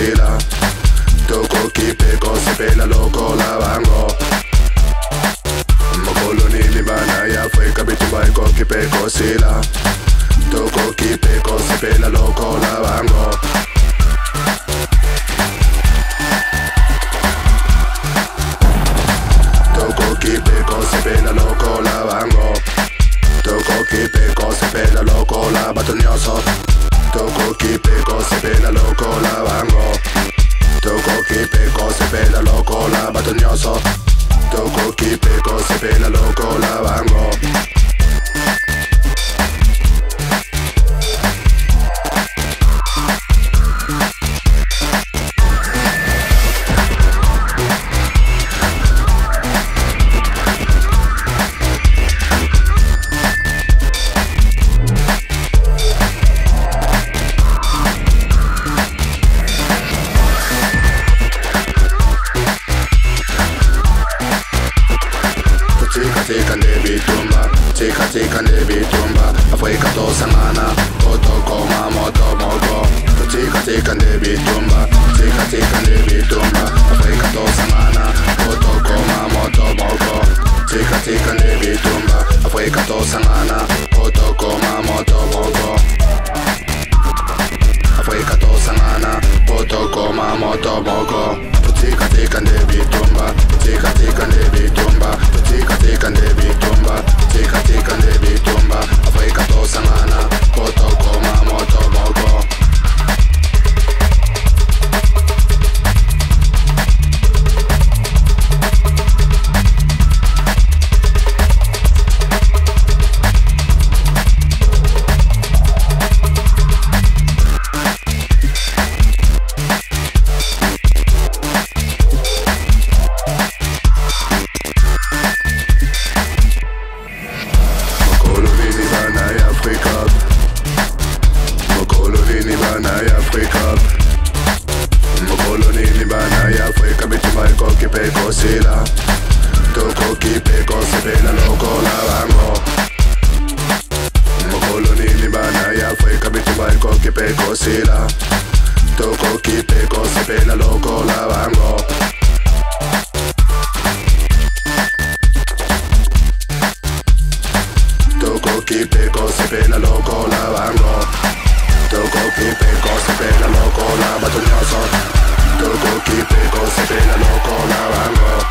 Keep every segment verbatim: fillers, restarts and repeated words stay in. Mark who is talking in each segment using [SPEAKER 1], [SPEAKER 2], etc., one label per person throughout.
[SPEAKER 1] sila toko kipeko sepela loko labango mokolonini bana ya Afrika bitumba iko kipeko sila toko kipeko sepela loko labango toko kipeko sepela loko labango toko kipeko sepela loko la batonyoso toko kipeko sepela loko labango toko kipeko sepela loko la batonyoso toko kipeko sepela loko labango Tika ndebi tumba, tika tika ndebi tumba Afrika to sangana, koto koma moto mogo Tika tika ndebi tumba, tika tika ndebi tumba Afrika to sangana, koto koma moto mogo Tika tika ndebi tumba, Afrika to sangana, koto koma moto mogo Afrika to sangana, koto koma moto mogo Tika tika ndebi tumba, tika tika ndebi tumba Tika tika ndebi tumba, tika tika ndebi tumba Afrika to sangana, koto koma moto mogo Kipeko sila toko kipeko sepela loko labango mokolonini bana ya Afrika bitumba iko kipeko sila toko kipeko sepela loko labango toko kipeko sepela loko labango toko kipeko sepela loko la batonyoso toko kipeko sepela loko labango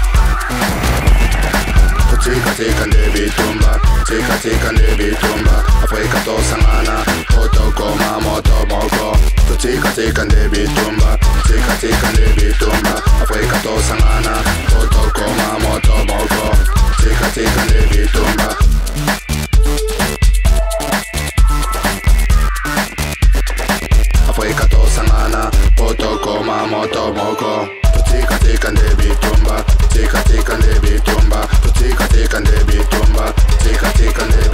[SPEAKER 1] tika tika ndebi tumba tika tika ndebi tumba Afrika to sangana koto koma moto mogo tika tika ndebi tumba tika tika ndebi tumba Afrika to sangana koto koma moto mogo tika tika ndebi tumba Afrika to sangana koto koma moto mogo tika tika ndebi tumba tika tika ndebi tumba tika tika ndebi tumba tika tika ndebi